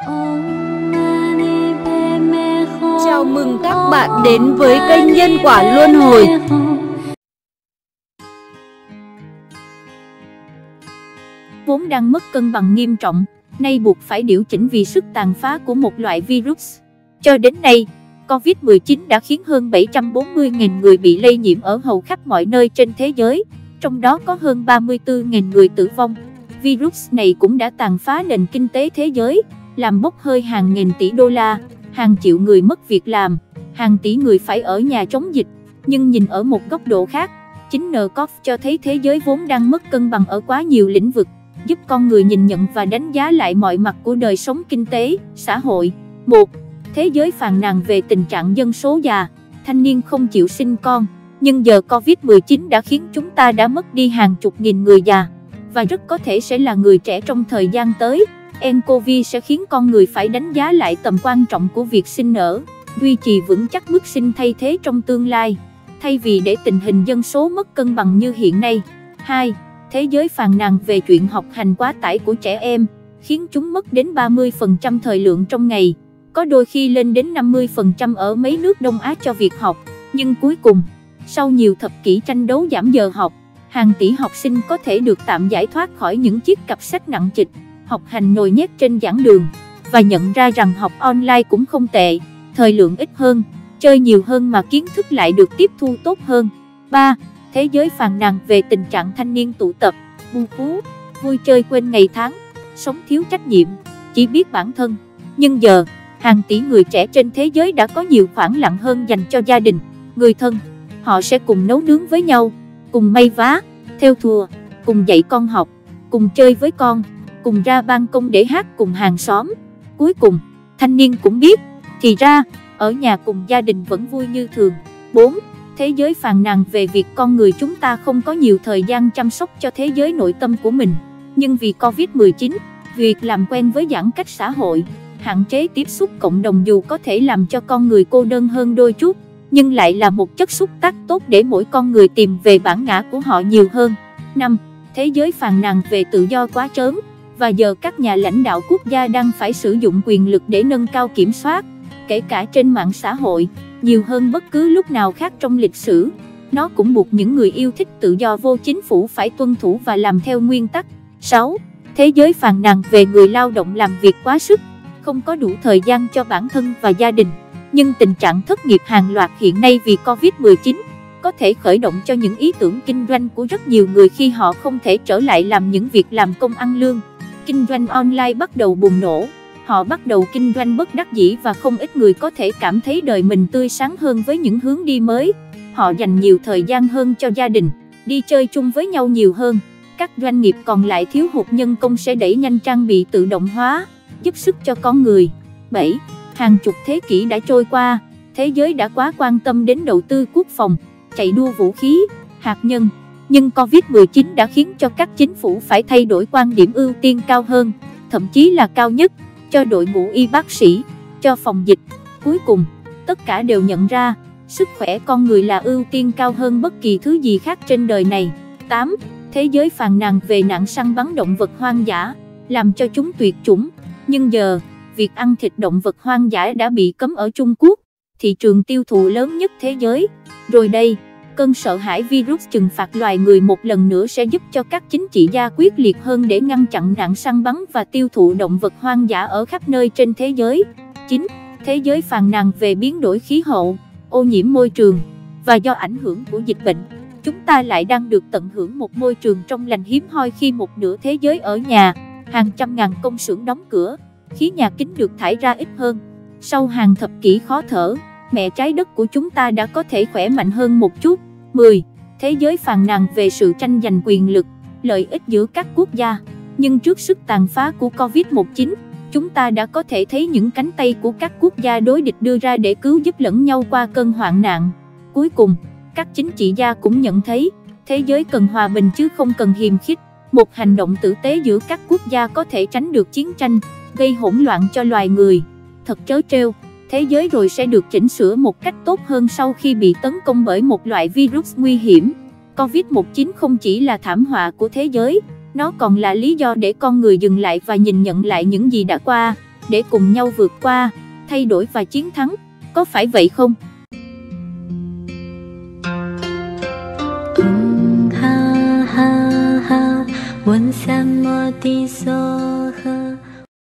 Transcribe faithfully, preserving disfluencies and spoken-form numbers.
Chào mừng các bạn đến với kênh Nhân Quả Luân Hồi. Vốn đang mất cân bằng nghiêm trọng, nay buộc phải điều chỉnh vì sức tàn phá của một loại virus. Cho đến nay, Covid mười chín đã khiến hơn bảy trăm bốn mươi nghìn người bị lây nhiễm ở hầu khắp mọi nơi trên thế giới, trong đó có hơn ba mươi tư nghìn người tử vong. Virus này cũng đã tàn phá nền kinh tế thế giới, làm bốc hơi hàng nghìn tỷ đô la, hàng triệu người mất việc làm, hàng tỷ người phải ở nhà chống dịch. Nhưng nhìn ở một góc độ khác, chính en cov cho thấy thế giới vốn đang mất cân bằng ở quá nhiều lĩnh vực, giúp con người nhìn nhận và đánh giá lại mọi mặt của đời sống kinh tế, xã hội. một. Thế giới phàn nàn về tình trạng dân số già, thanh niên không chịu sinh con, nhưng giờ Covid mười chín đã khiến chúng ta đã mất đi hàng chục nghìn người già, và rất có thể sẽ là người trẻ trong thời gian tới. nCoV sẽ khiến con người phải đánh giá lại tầm quan trọng của việc sinh nở, duy trì vững chắc mức sinh thay thế trong tương lai, thay vì để tình hình dân số mất cân bằng như hiện nay. hai. Thế giới phàn nàn về chuyện học hành quá tải của trẻ em, khiến chúng mất đến ba mươi phần trăm thời lượng trong ngày, có đôi khi lên đến năm mươi phần trăm ở mấy nước Đông Á cho việc học. Nhưng cuối cùng, sau nhiều thập kỷ tranh đấu giảm giờ học, hàng tỷ học sinh có thể được tạm giải thoát khỏi những chiếc cặp sách nặng trịch, học hành nhồi nhét trên giảng đường, và nhận ra rằng học online cũng không tệ, thời lượng ít hơn, chơi nhiều hơn mà kiến thức lại được tiếp thu tốt hơn. ba. Thế giới phàn nàn về tình trạng thanh niên tụ tập, bu vú, vui chơi quên ngày tháng, sống thiếu trách nhiệm, chỉ biết bản thân. Nhưng giờ, hàng tỷ người trẻ trên thế giới đã có nhiều khoảng lặng hơn dành cho gia đình, người thân. Họ sẽ cùng nấu nướng với nhau, cùng may vá, thêu thùa, cùng dạy con học, cùng chơi với con, cùng ra ban công để hát cùng hàng xóm. Cuối cùng, thanh niên cũng biết, thì ra, ở nhà cùng gia đình vẫn vui như thường. bốn. Thế giới phàn nàn về việc con người chúng ta không có nhiều thời gian chăm sóc cho thế giới nội tâm của mình. Nhưng vì Covid mười chín, việc làm quen với giãn cách xã hội, hạn chế tiếp xúc cộng đồng dù có thể làm cho con người cô đơn hơn đôi chút, nhưng lại là một chất xúc tác tốt để mỗi con người tìm về bản ngã của họ nhiều hơn. năm. Thế giới phàn nàn về tự do quá trớn, và giờ các nhà lãnh đạo quốc gia đang phải sử dụng quyền lực để nâng cao kiểm soát, kể cả trên mạng xã hội, nhiều hơn bất cứ lúc nào khác trong lịch sử. Nó cũng buộc những người yêu thích tự do vô chính phủ phải tuân thủ và làm theo nguyên tắc. sáu. Thế giới phàn nàn về người lao động làm việc quá sức, không có đủ thời gian cho bản thân và gia đình. Nhưng tình trạng thất nghiệp hàng loạt hiện nay vì Covid mười chín có thể khởi động cho những ý tưởng kinh doanh của rất nhiều người khi họ không thể trở lại làm những việc làm công ăn lương. Kinh doanh online bắt đầu bùng nổ, họ bắt đầu kinh doanh bất đắc dĩ và không ít người có thể cảm thấy đời mình tươi sáng hơn với những hướng đi mới. Họ dành nhiều thời gian hơn cho gia đình, đi chơi chung với nhau nhiều hơn. Các doanh nghiệp còn lại thiếu hụt nhân công sẽ đẩy nhanh trang bị tự động hóa, giúp sức cho con người. bảy. Hàng chục thế kỷ đã trôi qua, thế giới đã quá quan tâm đến đầu tư quốc phòng, chạy đua vũ khí, hạt nhân. Nhưng Covid mười chín đã khiến cho các chính phủ phải thay đổi quan điểm ưu tiên cao hơn, thậm chí là cao nhất, cho đội ngũ y bác sĩ, cho phòng dịch. Cuối cùng, tất cả đều nhận ra, sức khỏe con người là ưu tiên cao hơn bất kỳ thứ gì khác trên đời này. tám. Thế giới phàn nàn về nạn săn bắn động vật hoang dã, làm cho chúng tuyệt chủng. Nhưng giờ, việc ăn thịt động vật hoang dã đã bị cấm ở Trung Quốc, thị trường tiêu thụ lớn nhất thế giới. Rồi đây, cơn sợ hãi virus trừng phạt loài người một lần nữa sẽ giúp cho các chính trị gia quyết liệt hơn để ngăn chặn nạn săn bắn và tiêu thụ động vật hoang dã ở khắp nơi trên thế giới. chín. Thế giới phàn nàn về biến đổi khí hậu, ô nhiễm môi trường, và do ảnh hưởng của dịch bệnh, chúng ta lại đang được tận hưởng một môi trường trong lành hiếm hoi khi một nửa thế giới ở nhà, hàng trăm ngàn công xưởng đóng cửa, khí nhà kính được thải ra ít hơn. Sau hàng thập kỷ khó thở, mẹ trái đất của chúng ta đã có thể khỏe mạnh hơn một chút. mười. Thế giới phàn nàn về sự tranh giành quyền lực, lợi ích giữa các quốc gia. Nhưng trước sức tàn phá của Covid mười chín, chúng ta đã có thể thấy những cánh tay của các quốc gia đối địch đưa ra để cứu giúp lẫn nhau qua cơn hoạn nạn. Cuối cùng, các chính trị gia cũng nhận thấy, thế giới cần hòa bình chứ không cần hiềm khích. Một hành động tử tế giữa các quốc gia có thể tránh được chiến tranh, gây hỗn loạn cho loài người. Thật trớ trêu, thế giới rồi sẽ được chỉnh sửa một cách tốt hơn sau khi bị tấn công bởi một loại virus nguy hiểm. Covid mười chín không chỉ là thảm họa của thế giới, nó còn là lý do để con người dừng lại và nhìn nhận lại những gì đã qua. để cùng nhau vượt qua, thay đổi và chiến thắng, có phải vậy không? Ha ha ha,问什么的所和